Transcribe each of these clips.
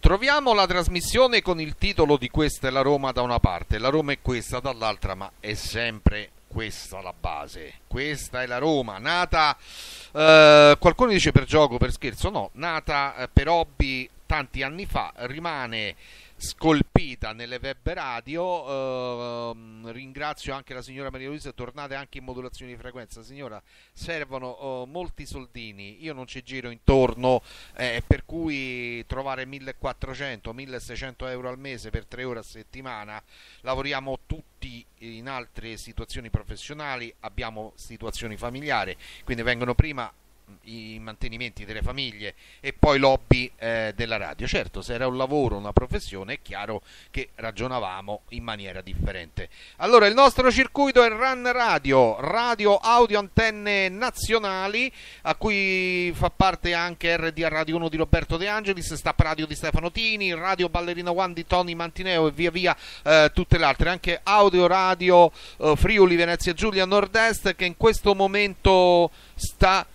Troviamo la trasmissione con il titolo di Questa è la Roma da una parte, la Roma è questa dall'altra, ma è sempre questa la base. Questa è la Roma, nata, qualcuno dice per gioco, per scherzo, no, nata per hobby tanti anni fa, rimane scolpita nelle web radio. Ringrazio anche la signora Maria Luisa, tornate anche in modulazioni di frequenza. Signora, servono molti soldini, io non ci giro intorno, per cui trovare 1400-1600 euro al mese per 3 ore a settimana. Lavoriamo tutti in altre situazioni professionali, abbiamo situazioni familiari, quindi vengono prima i mantenimenti delle famiglie e poi l'hobby della radio. Certo, se era un lavoro, una professione, è chiaro che ragionavamo in maniera differente. Allora, il nostro circuito è RAN Radio, radio audio antenne nazionali, a cui fa parte anche RDA Radio 1 di Roberto De Angelis, Stap Radio di Stefano Tini, Radio Ballerina One di Tony Mantineo e via via tutte le altre, anche Audio Radio Friuli Venezia Giulia Nord-Est, che in questo momento sta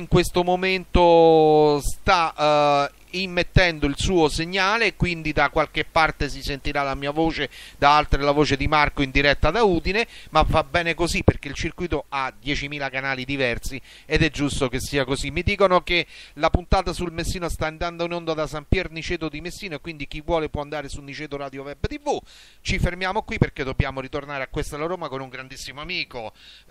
immettendo il suo segnale, quindi da qualche parte si sentirà la mia voce, da altre la voce di Marco in diretta da Udine, ma va bene così perché il circuito ha 10.000 canali diversi ed è giusto che sia così. Mi dicono che la puntata sul Messino sta andando in onda da San Pier Niceto di Messina, e quindi chi vuole può andare su Niceto Radio Web TV. Ci fermiamo qui perché dobbiamo ritornare a Questa è la Roma con un grandissimo amico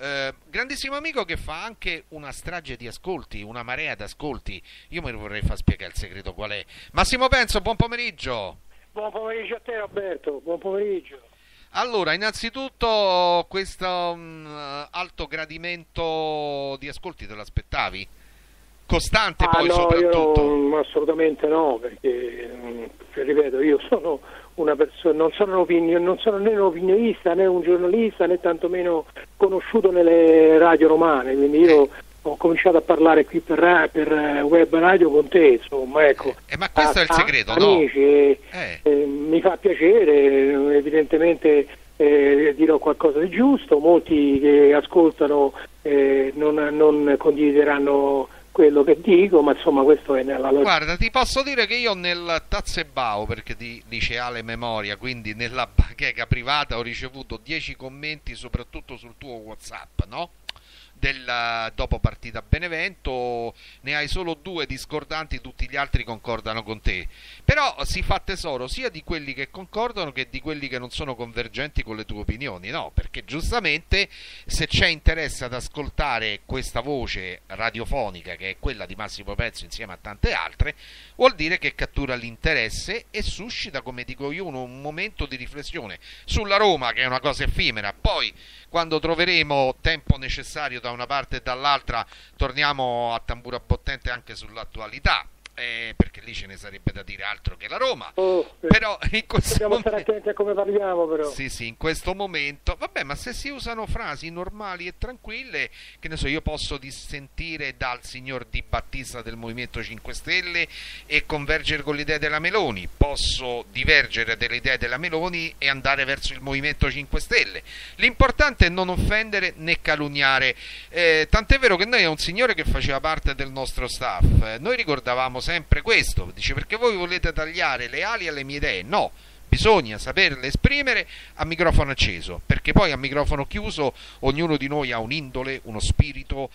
che fa anche una strage di ascolti, una marea di ascolti. Io me lo vorrei far spiegare il segreto qual è. Massimo Penso, buon pomeriggio. Buon pomeriggio a te, Roberto, buon pomeriggio. Allora, innanzitutto questo alto gradimento di ascolti te l'aspettavi? Costante poi no, soprattutto? Io assolutamente no, perché ripeto, io sono una persona, non sono né un opinionista né un giornalista né tantomeno conosciuto nelle radio romane, quindi io ho cominciato a parlare qui per web radio con te, insomma, ecco. Ma questo è il segreto, amici, no? Mi fa piacere, evidentemente dirò qualcosa di giusto, molti che ascoltano non condivideranno quello che dico, ma insomma questo è nella logica. Guarda, ti posso dire che io nel Tazzebao, perché di liceale memoria, quindi nella bacheca privata, ho ricevuto 10 commenti soprattutto sul tuo WhatsApp, no? Del dopo partita Benevento, ne hai solo 2 discordanti, tutti gli altri concordano con te, però si fa tesoro sia di quelli che concordano che di quelli che non sono convergenti con le tue opinioni, no? Perché giustamente se c'è interesse ad ascoltare questa voce radiofonica, che è quella di Massimo Penso insieme a tante altre, vuol dire che cattura l'interesse e suscita, come dico io, un momento di riflessione sulla Roma, che è una cosa effimera. Poi quando troveremo tempo necessario da una parte e dall'altra torniamo a tamburo battente anche sull'attualità, perché lì ce ne sarebbe da dire altro che la Roma. Però in questo dobbiamo stare attenti a come parliamo, però. Sì, in questo momento vabbè, ma se si usano frasi normali e tranquille, che ne so, io posso dissentire dal signor Di Battista del Movimento 5 Stelle e convergere con le idee della Meloni, posso divergere dalle idee della Meloni e andare verso il Movimento 5 Stelle. L'importante è non offendere né calunniare, tant'è vero che noi è un signore che faceva parte del nostro staff, noi ricordavamo sempre questo, dice: perché voi volete tagliare le ali alle mie idee? No, bisogna saperle esprimere a microfono acceso, perché poi a microfono chiuso ognuno di noi ha un'indole, uno spirito,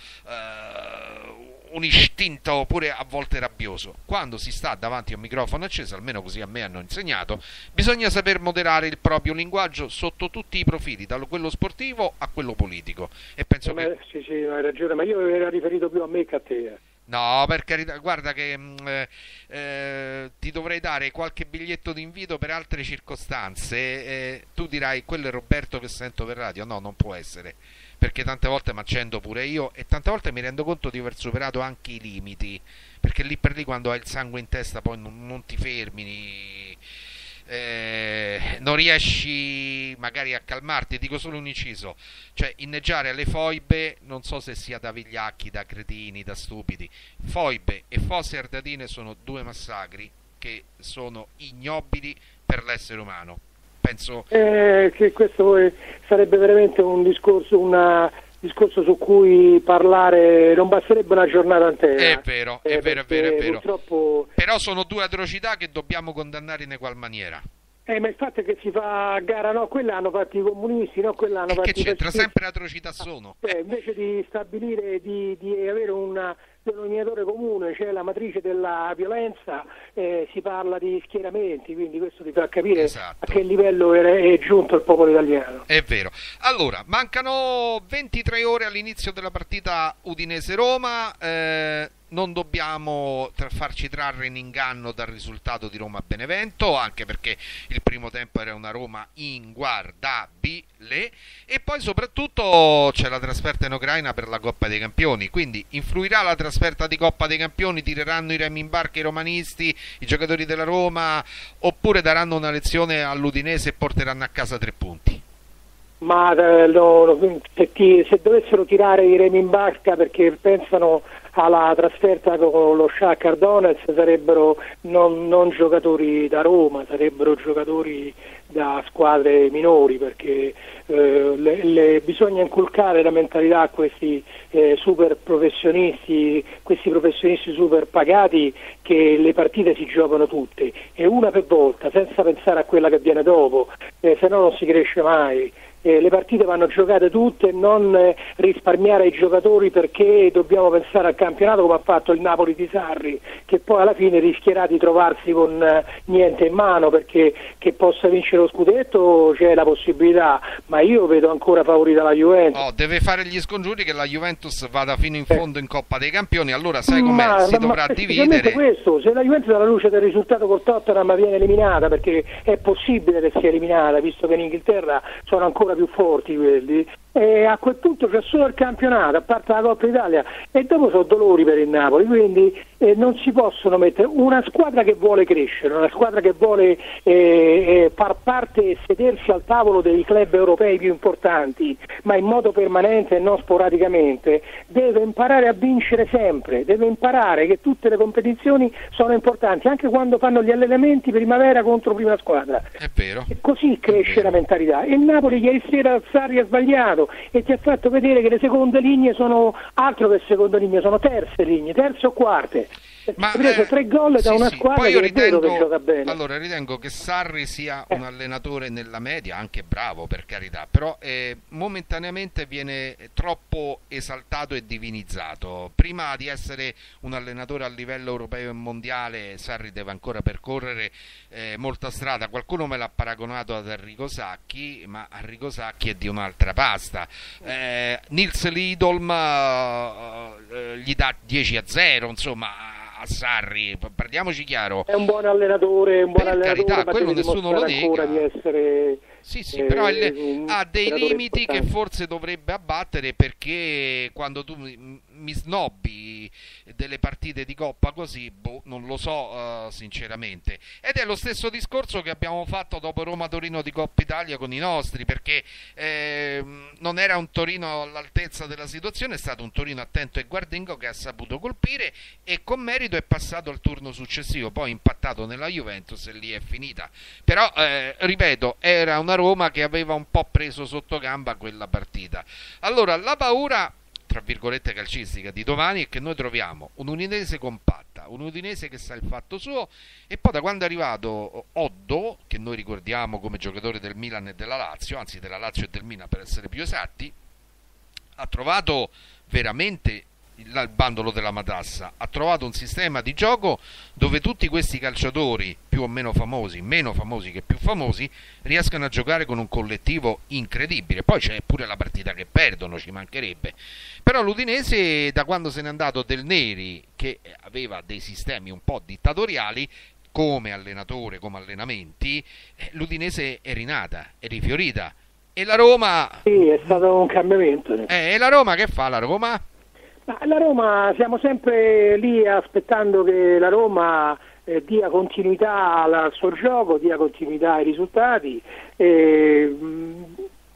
un istinto pure a volte rabbioso. Quando si sta davanti a un microfono acceso, almeno così a me hanno insegnato, bisogna saper moderare il proprio linguaggio sotto tutti i profili, da quello sportivo a quello politico, e penso che... Sì, hai ragione, ma io ero riferito più a me che a te. No, per carità, guarda che ti dovrei dare qualche biglietto d'invito per altre circostanze. Tu dirai: quello è Roberto che sento per radio. No, non può essere, perché tante volte mi accendo pure io e tante volte mi rendo conto di aver superato anche i limiti, perché lì per lì, quando hai il sangue in testa, poi non ti fermi, non riesci magari a calmarti. Dico solo un inciso, cioè inneggiare alle foibe, non so se sia da vigliacchi, da cretini, da stupidi. Foibe e fosse ardeatine sono 2 massacri che sono ignobili per l'essere umano. Penso che questo sarebbe veramente un discorso, una discorso su cui parlare non basterebbe una giornata intera. È vero, è vero, è vero, è vero. Purtroppo... Però sono due atrocità che dobbiamo condannare in egual maniera. Ma il fatto è che si fa a gara, no, quella hanno fatto i comunisti, no, quella hanno fatto che c'entra, sempre atrocità sono. Invece di stabilire, di avere un denominatore comune, cioè la matrice della violenza, si parla di schieramenti, quindi questo ti fa capire Esatto. a che livello è giunto il popolo italiano. È vero. Allora, mancano 23 ore all'inizio della partita Udinese-Roma. Non dobbiamo farci trarre in inganno dal risultato di Roma-Benevento, anche perché il primo tempo era una Roma inguardabile, e poi soprattutto c'è la trasferta in Ucraina per la Coppa dei Campioni, quindi influirà la trasferta di Coppa dei Campioni, tireranno i remi in barca i romanisti, i giocatori della Roma, oppure daranno una lezione all'Udinese e porteranno a casa 3 punti? Ma se dovessero tirare i remi in barca perché pensano alla trasferta con lo Shakhtar Donetsk, sarebbero non giocatori da Roma, sarebbero giocatori da squadre minori, perché bisogna inculcare la mentalità a questi super professionisti, questi professionisti super pagati, che le partite si giocano tutte e una per volta, senza pensare a quella che viene dopo, se no non si cresce mai. Le partite vanno giocate tutte, non risparmiare ai giocatori perché dobbiamo pensare al campionato come ha fatto il Napoli di Sarri, che poi alla fine rischierà di trovarsi con niente in mano, perché che possa vincere lo scudetto c'è la possibilità, ma io vedo ancora favorita la Juventus. Deve fare gli scongiuri che la Juventus vada fino in fondo in Coppa dei Campioni, allora sai com'è, si dovrà dividere. Questo, se la Juventus alla luce del risultato col Tottenham viene eliminata, perché è possibile che sia eliminata, visto che in Inghilterra sono ancora più forti quelli, e a quel punto c'è solo il campionato, a parte la Coppa Italia, e dopo sono dolori per il Napoli, quindi non si possono mettere una squadra che vuole crescere, una squadra che vuole far parte e sedersi al tavolo dei club europei più importanti, ma in modo permanente e non sporadicamente, deve imparare a vincere sempre, deve imparare che tutte le competizioni sono importanti, anche quando fanno gli allenamenti primavera contro prima squadra. È vero. E così cresce la mentalità. E il Napoli ieri sera Sarri ha sbagliato e ti ha fatto vedere che le seconde linee sono altro che seconde linee, sono terze linee, terze o quarte. Ma ha preso 3 gol da una squadra poi che è vero che gioca bene. Allora ritengo che Sarri sia un allenatore nella media, anche bravo per carità, però momentaneamente viene troppo esaltato e divinizzato. Prima di essere un allenatore a livello europeo e mondiale, Sarri deve ancora percorrere molta strada. Qualcuno me l'ha paragonato ad Arrigo Sacchi, ma Arrigo Sacchi è di un'altra pasta. Nils Lidolm gli dà 10-0, insomma, a Sarri, parliamoci chiaro. È un buon allenatore, carità, ma quello nessuno lo nega. Di essere, sì, però ha dei limiti che forse dovrebbe abbattere, perché quando tu mi snobbi delle partite di Coppa così, non lo so sinceramente. Ed è lo stesso discorso che abbiamo fatto dopo Roma-Torino di Coppa Italia con i nostri, perché non era un Torino all'altezza della situazione, è stato un Torino attento e guardingo che ha saputo colpire e con merito è passato al turno successivo, poi impattato nella Juventus e lì è finita. Però ripeto, era una Roma che aveva un po' preso sotto gamba quella partita. Allora la paura, tra virgolette, calcistica di domani è che noi troviamo un Udinese compatta, un Udinese che sa il fatto suo, e poi da quando è arrivato Oddo, che noi ricordiamo come giocatore del Milan e della Lazio, anzi della Lazio e del Milan per essere più esatti, ha trovato veramente il bandolo della matassa, ha trovato un sistema di gioco dove tutti questi calciatori più o meno famosi, meno famosi che più famosi, riescono a giocare con un collettivo incredibile. Poi c'è pure la partita che perdono, ci mancherebbe, però l'Udinese, da quando se n'è andato Del Neri, che aveva dei sistemi un po' dittatoriali come allenatore, come allenamenti, l'Udinese è rinata, è rifiorita. E la Roma, sì, è stato un cambiamento. E la Roma che fa, la Roma? La Roma, siamo sempre lì aspettando che la Roma dia continuità al suo gioco, dia continuità ai risultati, però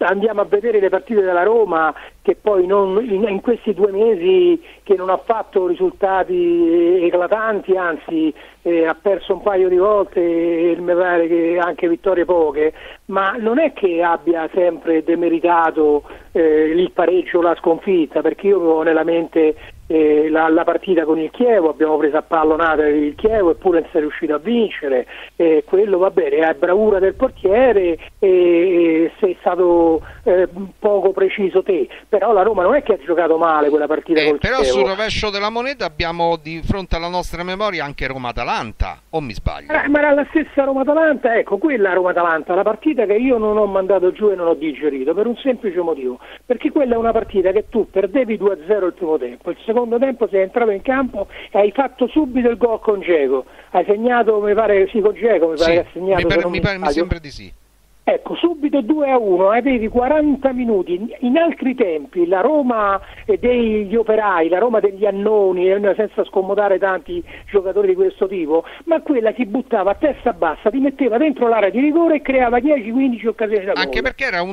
andiamo a vedere le partite della Roma, che poi in questi 2 mesi che non ha fatto risultati eclatanti, anzi ha perso un paio di volte e mi pare che anche vittorie poche, ma non è che abbia sempre demeritato il pareggio o la sconfitta, perché io avevo nella mente la partita con il Chievo, abbiamo preso a pallonata il Chievo eppure non si è riuscito a vincere, quello va bene, è bravura del portiere e sei stato poco preciso te, però la Roma non è che ha giocato male quella partita col però Chievo. sul rovescio della moneta abbiamo di fronte alla nostra memoria anche Roma-Atalanta, o mi sbaglio? Ma era la stessa Roma-Atalanta, ecco, quella Roma-Atalanta, la partita che io non ho mandato giù e non ho digerito, per un semplice motivo, perché quella è una partita che tu perdevi 2-0 il primo tempo, il secondo tempo sei entrato in campo e hai fatto subito il gol con Dzeko, hai segnato, mi pare, sì, con Dzeko, mi pare che ha segnato, mi sembra di sì. Ecco, subito 2-1, avevi 40 minuti. In altri tempi la Roma degli operai, la Roma degli annoni, senza scomodare tanti giocatori di questo tipo, ma quella si buttava a testa bassa, ti metteva dentro l'area di rigore e creava 10-15 occasioni da gol. Anche perché era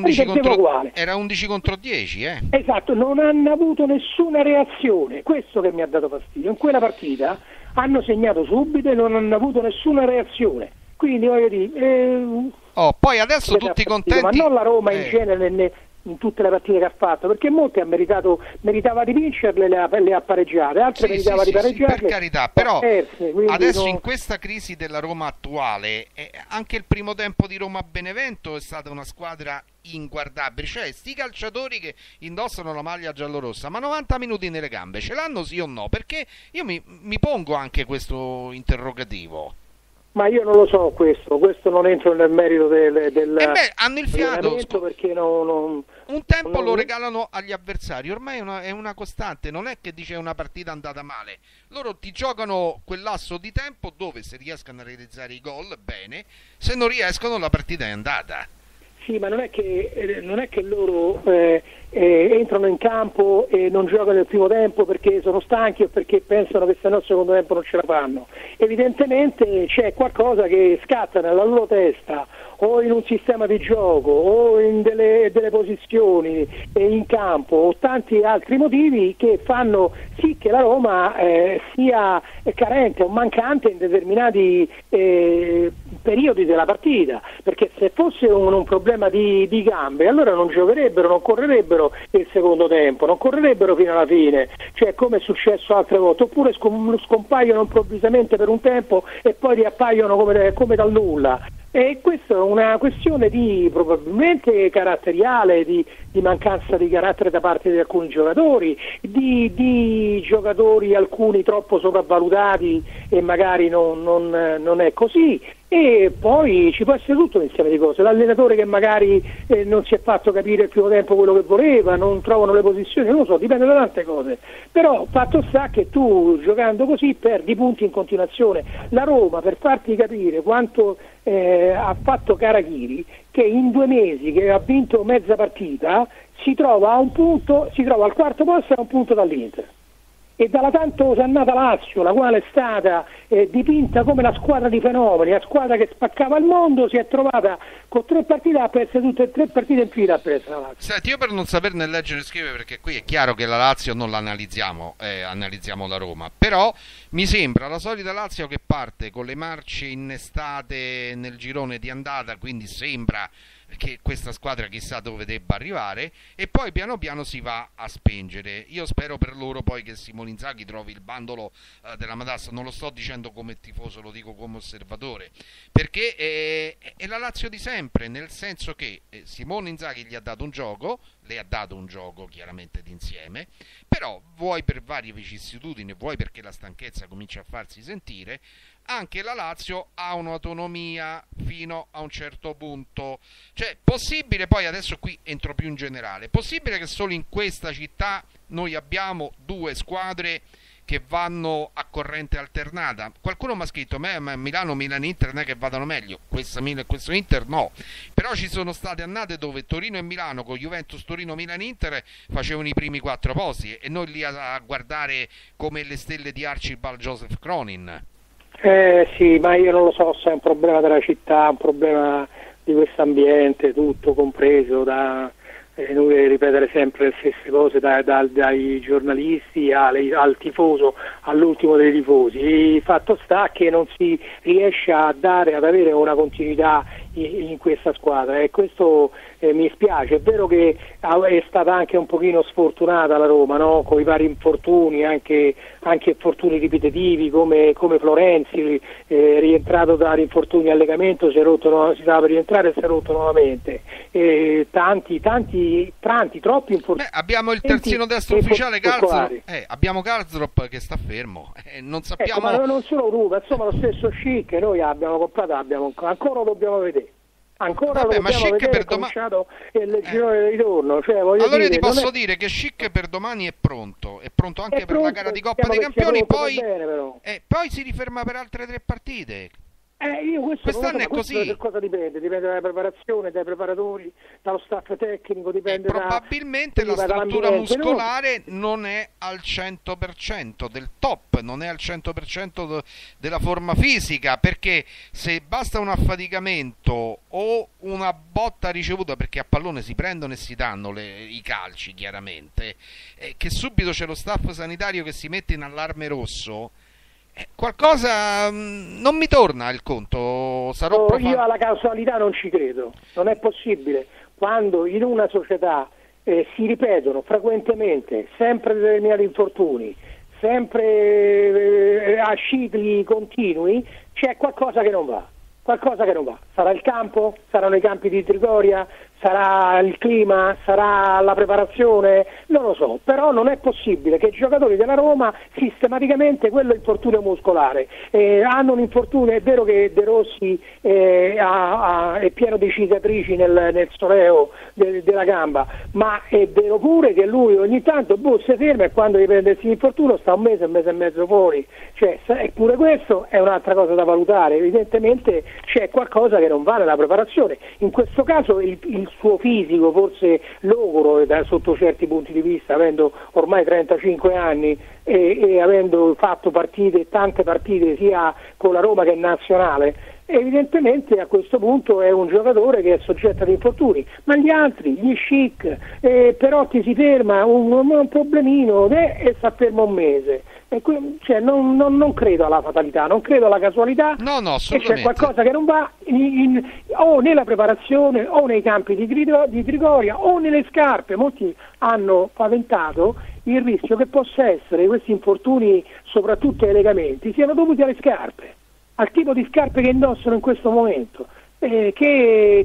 11 contro 10, Esatto, non hanno avuto nessuna reazione, questo che mi ha dato fastidio. In quella partita hanno segnato subito e non hanno avuto nessuna reazione. Quindi voglio dire, poi adesso tutti contenti, ma non la Roma in genere in tutte le partite che ha fatto, perché molte meritava di vincerle, le ha pareggiate, altre meritava di pareggiarle, per carità, però perse, adesso in questa crisi della Roma attuale anche il primo tempo di Roma-Benevento è stata una squadra inguardabile, cioè sti calciatori che indossano la maglia giallorossa, ma 90 minuti nelle gambe ce l'hanno sì o no? Perché io mi pongo anche questo interrogativo. Ma io non lo so questo non entro nel merito hanno il fiato, perché un tempo lo regalano agli avversari, ormai è una costante, non è che dice una partita andata male, loro ti giocano quel lasso di tempo dove se riescono a realizzare i gol bene, se non riescono la partita è andata. Sì, ma non è che loro entrano in campo e non giocano il primo tempo perché sono stanchi o perché pensano che se no il secondo tempo non ce la fanno. Evidentemente c'è qualcosa che scatta nella loro testa, o in un sistema di gioco, o in delle posizioni in campo, o tanti altri motivi che fanno sì che la Roma sia carente o mancante in determinati periodi della partita, perché se fosse un problema di gambe allora non giocherebbero, non correrebbero il secondo tempo, non correrebbero fino alla fine, cioè come è successo altre volte, oppure scompaiono improvvisamente per un tempo e poi riappaiono come dal nulla. E questa è una questione probabilmente caratteriale, di mancanza di carattere da parte di alcuni giocatori, di giocatori alcuni troppo sopravvalutati e magari non è così. E poi ci può essere tutto un insieme di cose, l'allenatore che magari non si è fatto capire il primo tempo quello che voleva, non trovano le posizioni, non lo so, dipende da tante cose, però fatto sta che tu giocando così perdi punti in continuazione. La Roma, per farti capire quanto ha fatto Carachiri, che in 2 mesi che ha vinto mezza partita si trova al quarto posto e a un punto dall'Inter. E dalla tanto osannata Lazio, la quale è stata dipinta come la squadra di fenomeni, la squadra che spaccava il mondo, si è trovata con 3 partite, ha perso tutte e 3 partite in fila, ha perso la Lazio. Senti, io per non saperne leggere e scrivere, perché qui è chiaro che la Lazio non l'analizziamo, analizziamo la Roma, però mi sembra la solita Lazio che parte con le marce innestate nel girone di andata, quindi sembra che questa squadra chissà dove debba arrivare, e poi piano piano si va a spengere. Io spero per loro poi che Simone Inzaghi trovi il bandolo della matassa, non lo sto dicendo come tifoso, lo dico come osservatore, perché è la Lazio di sempre, nel senso che Simone Inzaghi gli ha dato un gioco, le ha dato un gioco chiaramente d'insieme, però vuoi per varie vicissitudini, vuoi perché la stanchezza comincia a farsi sentire, anche la Lazio ha un'autonomia fino a un certo punto. Cioè, possibile, poi adesso qui entro più in generale, possibile che solo in questa città noi abbiamo 2 squadre che vanno a corrente alternata? Qualcuno mi ha scritto, Milano-Milan-Inter non è che vadano meglio, questo Inter no, però ci sono state annate dove Torino e Milano con Juventus, Torino, Milan-Inter facevano i primi 4 posti e noi lì a guardare come le stelle di Archibald Joseph Cronin. Sì, ma io non lo so se è un problema della città, un problema di questo ambiente, tutto compreso, è inutile ripetere sempre le stesse cose dai giornalisti al tifoso, all'ultimo dei tifosi. Il fatto sta che non si riesce ad avere una continuità in questa squadra, e questo mi spiace. È vero che è stata anche un pochino sfortunata la Roma, no? Con i vari infortuni, anche infortuni ripetitivi come Florenzi, rientrato dall'infortunio al legamento, si stava per rientrare e si è rotto nuovamente. Tanti, troppi infortuni. Abbiamo il terzino destro ufficiale Karsdorp, abbiamo Karsdorp che sta fermo, non sappiamo. Ecco, ma non solo Ruba, insomma lo stesso Schick noi abbiamo comprato, ancora lo dobbiamo vedere. Ancora lo dobbiamo vedere, è cominciato il girone di ritorno. Cioè, allora io ti posso dire che Schick per domani è pronto anche per la gara di Coppa dei Campioni, poi si riferma per altre 3 partite. Quest'anno è così. Da cosa dipende? Dipende dalla preparazione, dai preparatori, dallo staff tecnico, dipende probabilmente la struttura muscolare non è al 100% del top, non è al 100% della forma fisica, perché se basta un affaticamento o una botta ricevuta, perché a pallone si prendono e si danno i calci chiaramente, che subito c'è lo staff sanitario che si mette in allarme rosso, qualcosa non mi torna il conto. Io alla casualità non ci credo, non è possibile. Quando in una società si ripetono frequentemente sempre determinati infortuni, sempre a cicli continui, c'è qualcosa che non va. Sarà il campo, saranno i campi di Trigoria, sarà il clima, sarà la preparazione, non lo so, però non è possibile che i giocatori della Roma sistematicamente, quello è infortunio muscolare, hanno un infortunio. È vero che De Rossi è pieno di cicatrici nel soleo della gamba, ma è vero pure che lui ogni tanto si ferma, e quando riprende il infortunio sta un mese e mezzo fuori. Cioè, pure questo è un'altra cosa da valutare. Evidentemente c'è qualcosa che non va nella preparazione. In questo caso il suo fisico forse logoro sotto certi punti di vista, avendo ormai 35 anni e avendo fatto tante partite sia con la Roma che in nazionale, evidentemente a questo punto è un giocatore che è soggetto ad infortuni. Ma gli altri, gli Schick, Perotti si ferma un problemino e sta fermo un mese. Cioè, non credo alla fatalità, non credo alla casualità. No, assolutamente. E c'è qualcosa che non va o nella preparazione, o nei campi di Trigoria, o nelle scarpe. Molti hanno paventato il rischio che possa essere che questi infortuni, soprattutto ai legamenti, siano dovuti alle scarpe, al tipo di scarpe che indossano in questo momento. Che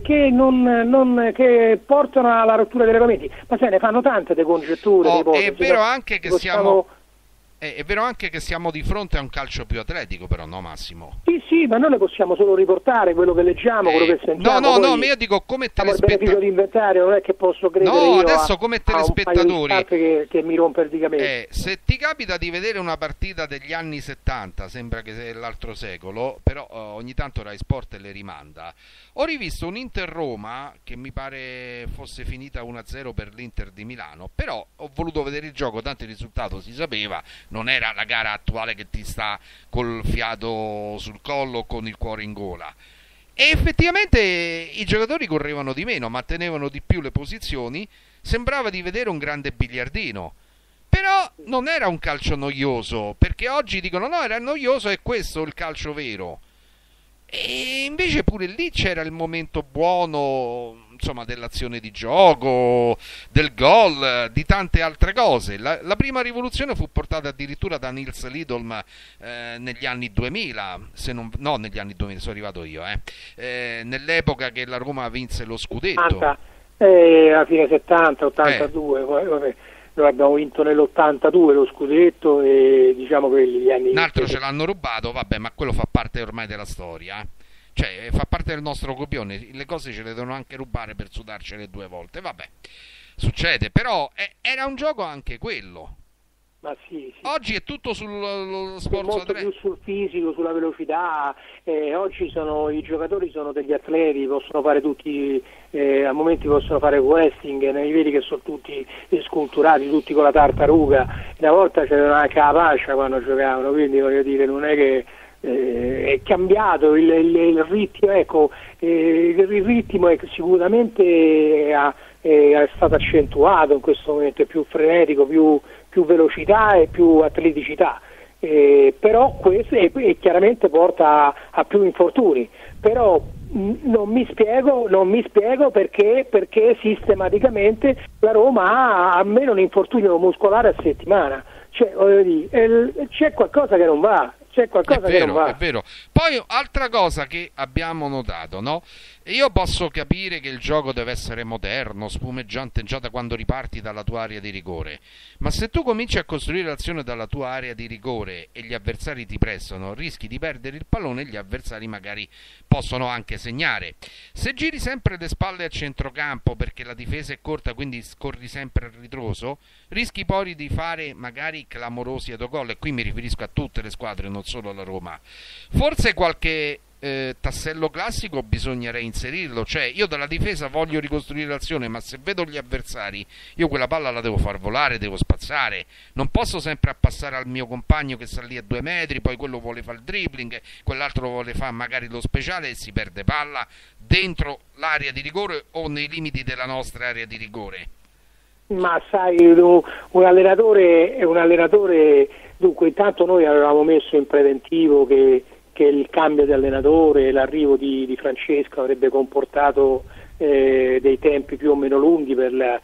portano alla rottura dei legamenti. Ma se ne fanno tante di congetture. È vero anche che è vero anche che siamo di fronte a un calcio più atletico, però, no, Massimo? Sì, ma noi le possiamo solo riportare quello che leggiamo, quello che sentiamo. No, ma io dico come telespettatori. Il beneficio di inventario, non è che posso credere io adesso come telespettatori che mi rompe il digamento. Se ti capita di vedere una partita degli anni 70, sembra che sia l'altro secolo, però ogni tanto Rai Sport le rimanda. Ho rivisto un Inter-Roma che mi pare fosse finita 1-0 per l'Inter di Milano, però ho voluto vedere il gioco, tanto il risultato si sapeva, non era la gara attuale che ti sta col fiato sul collo o con il cuore in gola. E effettivamente i giocatori correvano di meno, ma tenevano di più le posizioni, sembrava di vedere un grande biliardino. Però non era un calcio noioso, perché oggi dicono no, era noioso, è questo il calcio vero. E invece pure lì c'era il momento buono, insomma, dell'azione di gioco, del gol, di tante altre cose. La prima rivoluzione fu portata addirittura da Nils Lidholm negli anni 2000, negli anni 2000 sono arrivato io, nell'epoca che la Roma vinse lo scudetto. A fine 70, 82, noi abbiamo vinto nell'82 lo scudetto, e diciamo quelli gli anni. Un altro ce l'hanno rubato, vabbè, ma quello fa parte ormai della storia. Cioè, fa parte del nostro copione. Le cose ce le devono anche rubare per sudarcele 2 volte. Vabbè, succede, però era un gioco anche quello. Ma sì. Oggi è tutto sullo sforzo, molto più sul fisico, sulla velocità. Oggi i giocatori sono degli atleti, possono fare tutti, a momenti possono fare wrestling, ne vedi che sono tutti sculturati, tutti con la tartaruga. Una volta c'erano anche la fascia quando giocavano, quindi voglio dire, non è che è cambiato il ritmo, ecco, il ritmo è sicuramente è stato accentuato in questo momento, è più frenetico, più velocità e più atleticità, però questo e chiaramente porta a più infortuni, però non mi spiego perché sistematicamente la Roma ha almeno un infortunio muscolare a settimana, cioè, voglio dire, c'è qualcosa che non va. C'è qualcosa che non va. È vero. Poi altra cosa che abbiamo notato, no? Io posso capire che il gioco deve essere moderno, spumeggiante già da quando riparti dalla tua area di rigore, ma se tu cominci a costruire l'azione dalla tua area di rigore e gli avversari ti pressano, rischi di perdere il pallone e gli avversari magari possono anche segnare. Se giri sempre le spalle a centrocampo perché la difesa è corta, quindi scorri sempre al ritroso, rischi poi di fare magari clamorosi autogol, e qui mi riferisco a tutte le squadre, non solo alla Roma. Forse qualche tassello classico bisognerei inserirlo, cioè io dalla difesa voglio ricostruire l'azione, ma se vedo gli avversari io quella palla la devo far volare, devo spazzare, non posso sempre appassare al mio compagno che sta lì a 2 metri, poi quello vuole fare il dribbling, quell'altro vuole fare magari lo speciale e si perde palla dentro l'area di rigore o nei limiti della nostra area di rigore. Ma sai, un allenatore è un allenatore. Dunque, intanto noi avevamo messo in preventivo che il cambio di allenatore, l'arrivo di Francesco avrebbe comportato dei tempi più o meno lunghi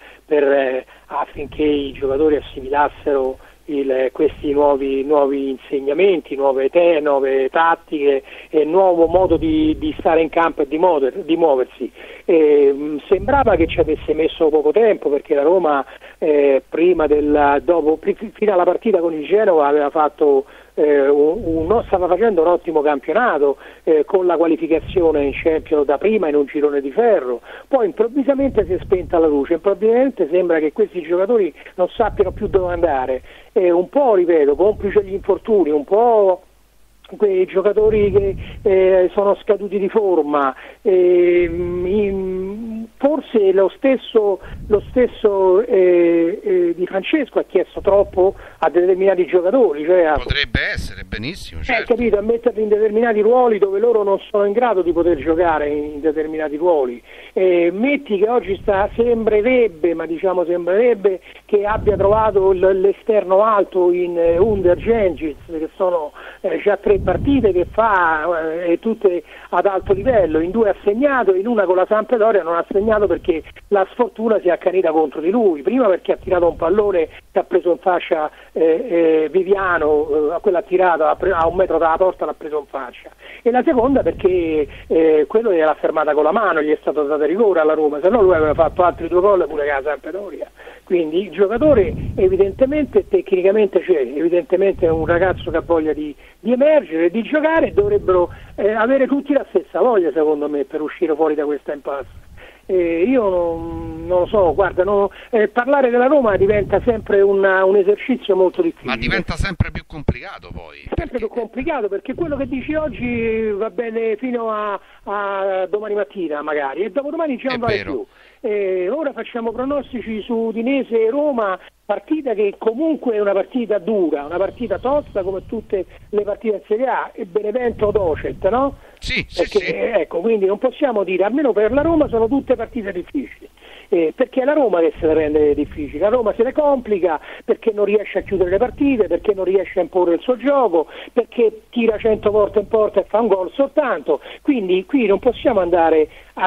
affinché i giocatori assimilassero questi nuovi insegnamenti, nuove tattiche e nuovo modo di stare in campo e di muoversi. Sembrava che ci avesse messo poco tempo, perché la Roma fino alla partita con il Genova aveva fatto stava facendo un ottimo campionato, con la qualificazione in Champions da prima in un girone di ferro, poi improvvisamente si è spenta la luce, improvvisamente sembra che questi giocatori non sappiano più dove andare, un po', ripeto, complice gli infortuni, un po' quei giocatori che sono scaduti di forma, forse lo stesso Di Francesco ha chiesto troppo a determinati giocatori, cioè potrebbe essere, benissimo, certo. Capito, a metterli in determinati ruoli dove loro non sono in grado di poter giocare in determinati ruoli. Metti che oggi sembrerebbe che abbia trovato l'esterno alto in Under Gengiz, che sono già 3 partite che fa, tutte ad alto livello, in 2 ha segnato, in una con la Sampdoria non ha segnato perché la sfortuna si è accanita contro di lui, prima perché ha tirato un pallone che ha preso in fascia Viviano, quella ha tirato a 1 metro dalla porta, l'ha preso in faccia, e la seconda perché quello gliel'ha fermata con la mano, gli è stato dato rigore alla Roma, se no lui aveva fatto altri 2 gol pure con la Sampdoria. Quindi il giocatore evidentemente tecnicamente c'è, evidentemente è un ragazzo che ha voglia di emergere, di giocare, dovrebbero avere tutti la stessa voglia, secondo me, per uscire fuori da questa impasse. Io non lo so, guarda, parlare della Roma diventa sempre un esercizio molto difficile. Ma diventa sempre più complicato poi. Sempre più complicato, perché quello che dici oggi va bene fino a domani mattina magari, e dopodomani già non vale più. Ora facciamo pronostici su Udinese e Roma, partita che comunque è una partita dura, una partita tosta come tutte le partite in Serie A, e Benevento Docet, no? Sì. Ecco, quindi non possiamo dire, almeno per la Roma sono tutte partite difficili, perché è la Roma che se le rende difficili, la Roma se le complica perché non riesce a chiudere le partite, perché non riesce a imporre il suo gioco, perché tira 100 volte in porta e fa un gol soltanto, quindi qui non possiamo andare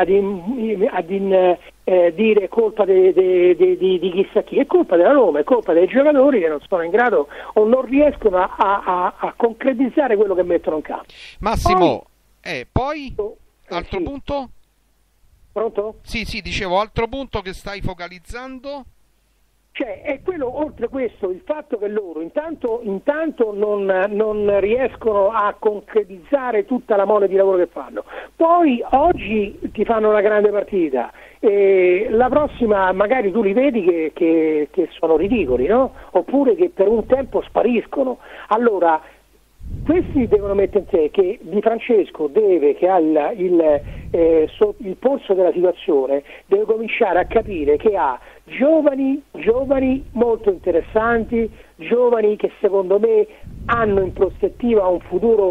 dire colpa di chissà chi, è colpa della Roma, è colpa dei giocatori che non sono in grado o non riescono a concretizzare quello che mettono in campo. Massimo, poi altro punto? Pronto? Sì, dicevo, altro punto che stai focalizzando? Cioè, è quello, oltre questo, il fatto che loro intanto non riescono a concretizzare tutta la mole di lavoro che fanno. Poi oggi ti fanno una grande partita, e la prossima magari tu li vedi che sono ridicoli, no? Oppure che per un tempo spariscono. Allora, questi devono mettere in sé che Di Francesco che ha il polso della situazione, deve cominciare a capire che ha giovani molto interessanti, giovani che secondo me hanno in prospettiva un futuro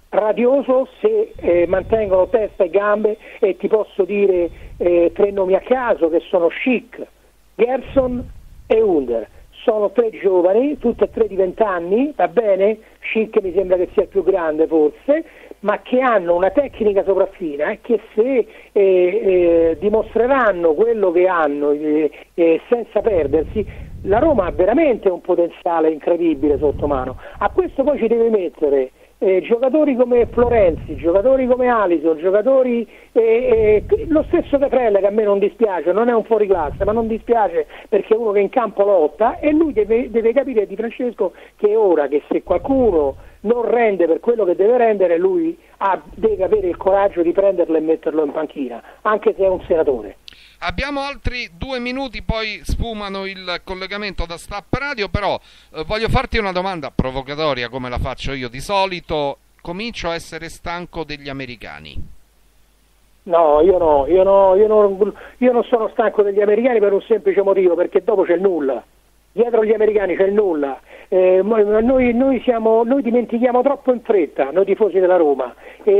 radioso se mantengono testa e gambe, e ti posso dire 3 nomi a caso che sono Schick, Gerson e Under. Sono 3 giovani, tutte e 3 di 20 anni, va bene? Schick mi sembra che sia il più grande forse, ma che hanno una tecnica sopraffina che se dimostreranno quello che hanno senza perdersi, la Roma ha veramente un potenziale incredibile sotto mano. A questo poi ci deve mettere giocatori come Florenzi, giocatori come Alisson, giocatori lo stesso Caprella, che a me non dispiace, non è un fuoriclasse, ma non dispiace perché è uno che in campo lotta, e lui deve capire Di Francesco che è ora che se qualcuno non rende per quello che deve rendere, lui deve avere il coraggio di prenderlo e metterlo in panchina, anche se è un senatore. Abbiamo altri 2 minuti, poi sfumano il collegamento da Stap Radio, però voglio farti una domanda provocatoria come la faccio io di solito. Comincio a essere stanco degli americani. No, io non sono stanco degli americani per un semplice motivo, perché dopo c'è il nulla. Dietro gli americani c'è il nulla. Noi dimentichiamo troppo in fretta, noi tifosi della Roma,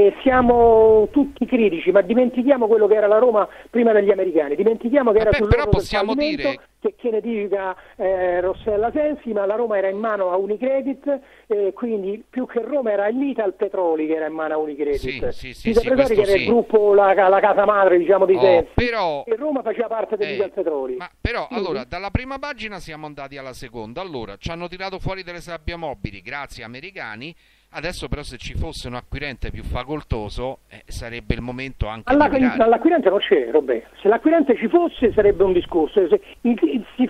siamo tutti critici, ma dimentichiamo quello che era la Roma prima degli americani, dimentichiamo che era sull'orlo del fallimento, che ne dica Rossella Sensi, ma la Roma era in mano a Unicredit, quindi più che Roma era l'Ital Petroli che era in mano a Unicredit, Petroli che era il gruppo, la casa madre, diciamo, di Sensi, però, e Roma faceva parte dell'Ital Petroli. Ma però allora dalla prima pagina siamo andati alla seconda, allora ci hanno tirato fuori delle sabbie mobili grazie americani. Adesso però se ci fosse un acquirente più facoltoso sarebbe il momento anche l'acquirente non c'è, Robè. Se l'acquirente ci fosse sarebbe un discorso, se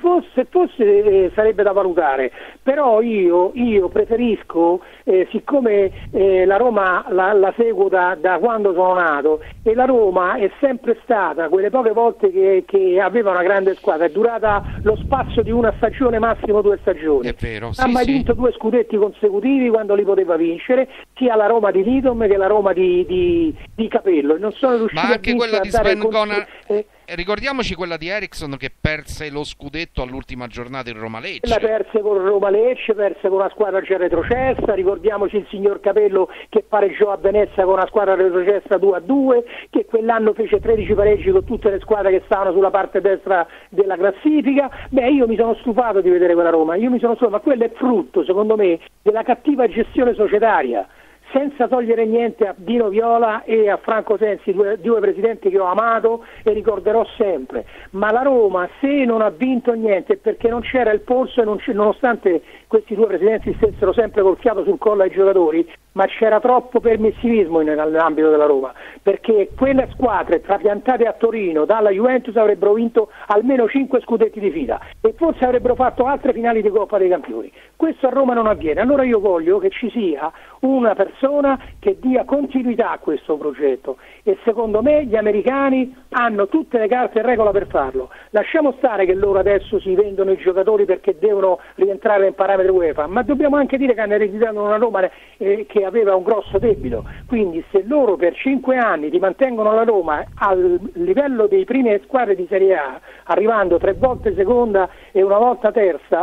fosse sarebbe da valutare, però io preferisco, siccome la Roma la seguo da quando sono nato, e la Roma è sempre stata, quelle poche volte che aveva una grande squadra, è durata lo spazio di una stagione, massimo 2 stagioni, è vero, ha mai vinto 2 scudetti consecutivi quando li poteva vincere, sia la Roma di Lidom che la Roma di Capello, non sono riusciti ma anche a quella di Sven Gonar, ricordiamoci quella di Eriksson che perse lo scudetto all'ultima giornata in Roma-Lecce, la perse con Roma-Lecce, perse con una squadra già retrocessa, ricordiamoci il signor Capello che pareggiò a Venezia con una squadra retrocessa 2-2, che quell'anno fece 13 pareggi con tutte le squadre che stavano sulla parte destra della classifica. Io mi sono stufato di vedere quella Roma, ma quello è frutto, secondo me, della cattiva gestione societaria, senza togliere niente a Dino Viola e a Franco Sensi, due presidenti che ho amato e ricorderò sempre, ma la Roma se non ha vinto niente è perché non c'era il polso, e nonostante questi 2 presidenti stessero sempre col fiato sul collo ai giocatori, ma c'era troppo permissivismo nell'ambito della Roma, perché quelle squadre trapiantate a Torino dalla Juventus avrebbero vinto almeno 5 scudetti di fila e forse avrebbero fatto altre finali di Coppa dei Campioni. Questo a Roma non avviene, allora io voglio che ci sia una persona che dia continuità a questo progetto, e secondo me gli americani hanno tutte le carte in regola per farlo. Lasciamo stare che loro adesso si vendono i giocatori perché devono rientrare in parametri UEFA, ma dobbiamo anche dire che hanno ereditato una Roma che aveva un grosso debito, quindi se loro per 5 anni ti mantengono la Roma al livello dei prime squadre di Serie A, arrivando 3 volte seconda e una volta terza,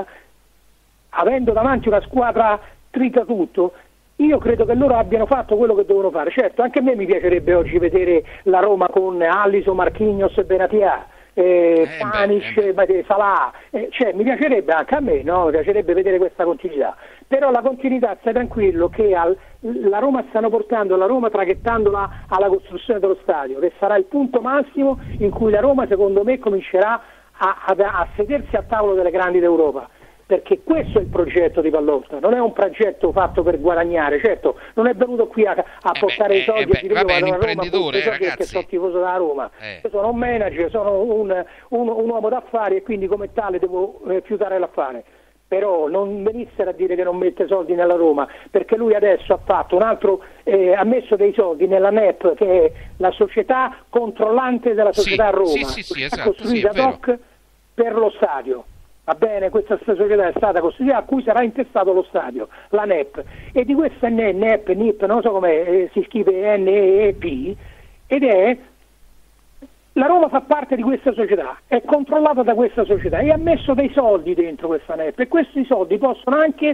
avendo davanti una squadra trita tutto, io credo che loro abbiano fatto quello che devono fare. Certo, anche a me mi piacerebbe oggi vedere la Roma con Alisson, Marquinhos e Benatia, Pjanic, Salah, mi piacerebbe anche a me, no? Mi piacerebbe vedere questa continuità, però la continuità, stai tranquillo che la Roma stanno portando la Roma, traghettandola alla costruzione dello stadio, che sarà il punto massimo in cui la Roma secondo me comincerà a sedersi al tavolo delle grandi d'Europa, perché questo è il progetto di Pallotta, non è un progetto fatto per guadagnare. Certo, non è venuto qui a portare i soldi e dire è un imprenditore, ragazzi, perché sono tifoso della Roma. Io sono un manager, sono un uomo d'affari e quindi come tale devo fiutare l'affare. Però non venissero a dire che non mette soldi nella Roma, perché lui adesso ha fatto un altro, ha messo dei soldi nella NEP, che è la società controllante della società a Roma, esatto, costruita ad hoc per lo stadio. Va bene, questa società è stata costituita a cui sarà intestato lo stadio, la NEP, e di questa NEP, non so come si scrive NEP, ed è la Roma fa parte di questa società, è controllata da questa società e ha messo dei soldi dentro questa NEP e questi soldi possono anche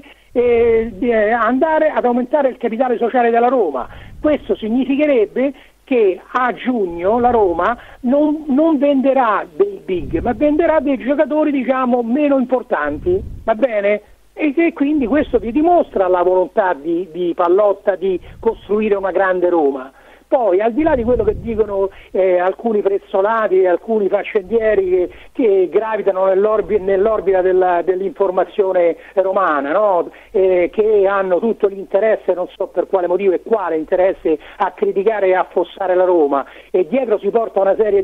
andare ad aumentare il capitale sociale della Roma. Questo significherebbe che a giugno la Roma non venderà dei big, ma venderà dei giocatori diciamo meno importanti, va bene? E quindi questo vi dimostra la volontà di Pallotta di costruire una grande Roma. Poi, al di là di quello che dicono alcuni prezzolati e alcuni faccendieri che gravitano nell'orbita dell'informazione romana, no? Che hanno tutto l'interesse, non so per quale motivo e quale interesse, a criticare e affossare la Roma, e dietro si porta una serie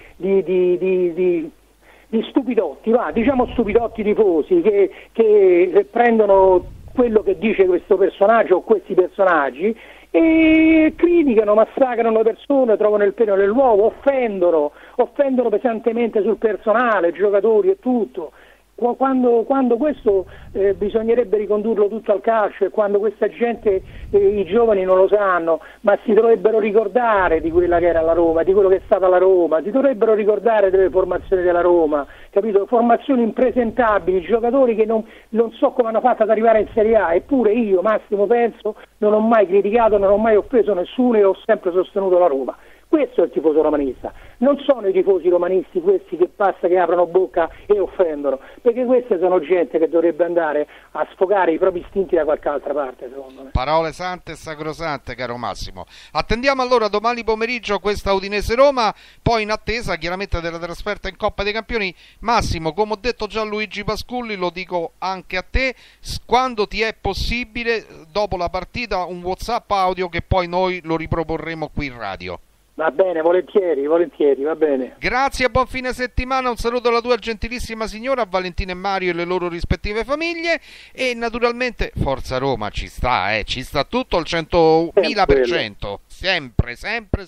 di stupidotti, diciamo stupidotti tifosi che prendono quello che dice questo personaggio o questi personaggi e criticano, massacrano le persone, trovano il pelo nell'uovo, offendono pesantemente sul personale, giocatori e tutto. Quando questo bisognerebbe ricondurlo tutto al calcio, e quando questa gente, i giovani non lo sanno, ma si dovrebbero ricordare di quella che era la Roma, di quello che è stata la Roma, si dovrebbero ricordare delle formazioni della Roma, capito? Formazioni impresentabili, giocatori che non so come hanno fatto ad arrivare in Serie A, eppure io, Massimo Penso, non ho mai criticato, non ho mai offeso nessuno e ho sempre sostenuto la Roma. Questo è il tifoso romanista, non sono i tifosi romanisti questi che basta che aprono bocca e offendono, perché queste sono gente che dovrebbe andare a sfogare i propri istinti da qualche altra parte, secondo me. Parole sante e sacrosante, caro Massimo. Attendiamo allora domani pomeriggio questa Udinese-Roma, poi in attesa chiaramente della trasferta in Coppa dei Campioni. Massimo, come ho detto già a Luigi Pasculli, lo dico anche a te, quando ti è possibile, dopo la partita, un WhatsApp audio che poi noi lo riproporremo qui in radio. Va bene, volentieri, va bene. Grazie e buon fine settimana, un saluto alla tua gentilissima signora, a Valentina e Mario e le loro rispettive famiglie, e naturalmente Forza Roma ci sta tutto al 100.000%, sempre.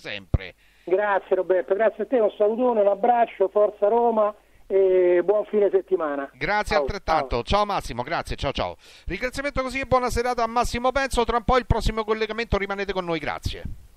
Grazie Roberto, grazie a te, un salutone, un abbraccio, Forza Roma e buon fine settimana. Grazie altrettanto, ciao Massimo, grazie, ciao. Ringraziamento così e buona serata a Massimo Penso, tra un po' il prossimo collegamento, rimanete con noi, grazie.